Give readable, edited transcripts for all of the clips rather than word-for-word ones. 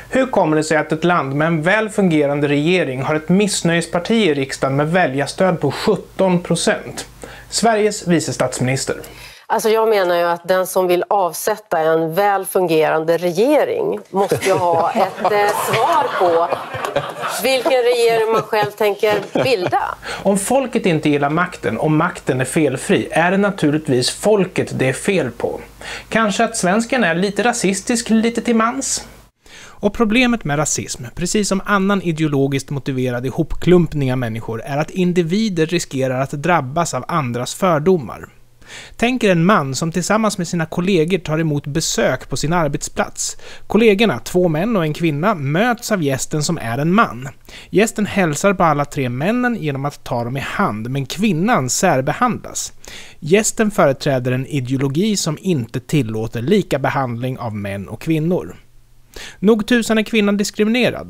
Hur kommer det sig att ett land med en väl fungerande regering har ett missnöjesparti i riksdagen med väljarstöd på 17%? Sveriges vice statsminister. Alltså jag menar ju att den som vill avsätta en väl fungerande regering måste ju ha ett svar på vilken regering man själv tänker bilda. Om folket inte gillar makten och makten är felfri är det naturligtvis folket det är fel på. Kanske att svensken är lite rasistisk, lite till mans. Och problemet med rasism, precis som annan ideologiskt motiverad ihopklumpning av människor, är att individer riskerar att drabbas av andras fördomar. Tänk er en man som tillsammans med sina kollegor tar emot besök på sin arbetsplats. Kollegorna, 2 män och en kvinna, möts av gästen som är en man. Gästen hälsar på alla 3 männen genom att ta dem i hand, men kvinnan särbehandlas. Gästen företräder en ideologi som inte tillåter lika behandling av män och kvinnor. Nog tusan är kvinnan diskriminerad.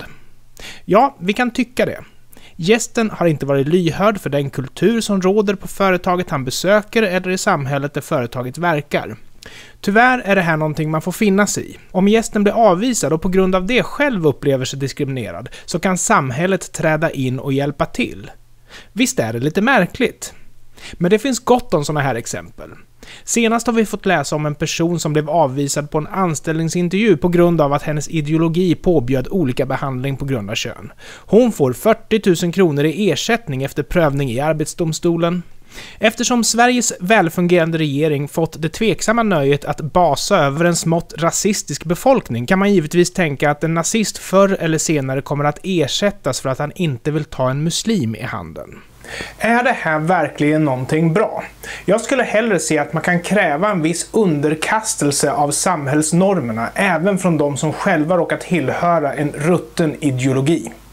Ja, vi kan tycka det. Gästen har inte varit lyhörd för den kultur som råder på företaget han besöker eller i samhället där företaget verkar. Tyvärr är det här någonting man får finna sig i. Om gästen blir avvisad och på grund av det själv upplever sig diskriminerad så kan samhället träda in och hjälpa till. Visst är det lite märkligt. Men det finns gott om sådana här exempel. Senast har vi fått läsa om en person som blev avvisad på en anställningsintervju på grund av att hennes ideologi påbjöd olika behandling på grund av kön. Hon får 40 000 kronor i ersättning efter prövning i Arbetsdomstolen. Eftersom Sveriges välfungerande regering fått det tveksamma nöjet att basa över en smått rasistisk befolkning kan man givetvis tänka att en nazist förr eller senare kommer att ersättas för att han inte vill ta en muslim i handen. Är det här verkligen någonting bra? Jag skulle hellre se att man kan kräva en viss underkastelse av samhällsnormerna även från de som själva råkat tillhöra en rutten ideologi.